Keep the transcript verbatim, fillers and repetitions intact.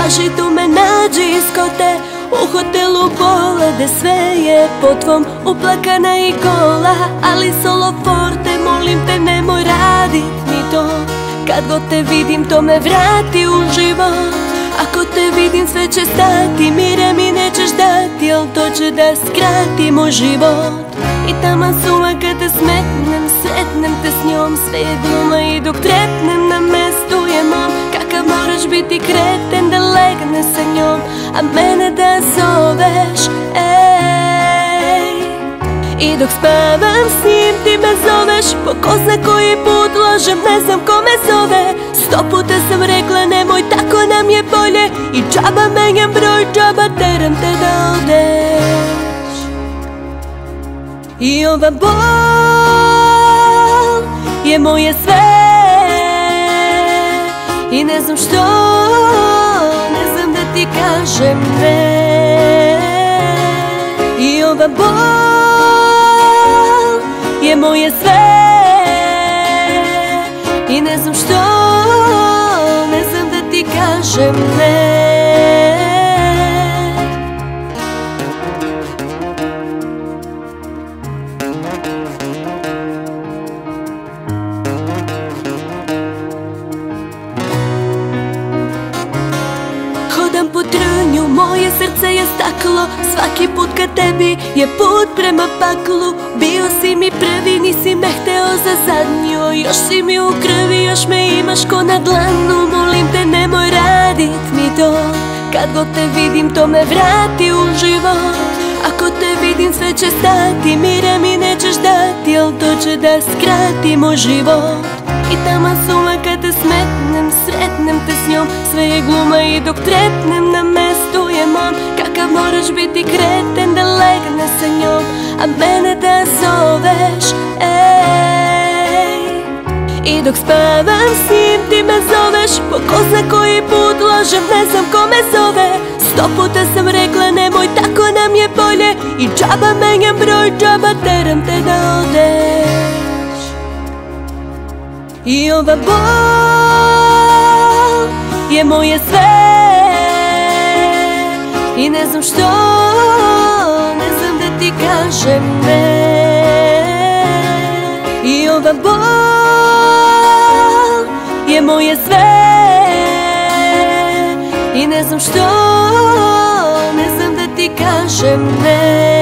Kaži tu me nađi iskote u hotelu Pola, gde sve je po tvom uplakana i gola. Ali solo forte, molim te nemoj radit mi to. Kad god te vidim to me vrati u život. Ako te vidim sve će stati, mire mi nećeš dati, al to će da skrati moj život. I taman suma kad te smetnem, sretnem te s njom, sve je gluma i dok trepnem na mestu je mom. Kakav moraš biti kreten da legne sa njom, a mene da zoveš, ej. I dok spavam s njim ti me zoveš, po ko zna koji put lažem, ne znam ko me zove. Sto puta sam rekla nemoj, tako nam je bolje, i džaba menjam broj, džaba teram te da odeš. I ova bol je moje sve, i ne znam što, ne znam da ti kažem ne. I ova bol je moje sve, i ne znam što, ne znam da ti kažem ne. Hodam po trnju, moje srce je staklo, svaki put ka tebi je put prema paklu. Bio si mi prvi, nisi me hteo za zadnju, još si mi u krvi, još me imaš ko na dlanu. Molim te nemoj radit mi to, kad god te vidim to me vrati u život. Ako te vidim sve će stati, mira mi nećeš dati, al to će da skrati moj život. I taman suma kad te smetnem, sretnem te s njom, sve je gluma i dok trepnem na mestu je mom. Kakav moraš biti kreten da legne sa njom, a mene da zoveš, ej. I dok spavam s njim ti me zoveš, po ko zna koji put lažem, ne znam ko me zove. Sto puta sam rekla nemoj, tako nam je bolje, i džaba menjam broj, džaba teram te da odeš. I ova bol je moje sve, i ne znam što, ne znam da ti kažem ne. I ova bol je moje sve, i ne znam što, ne znam da ti kažem ne.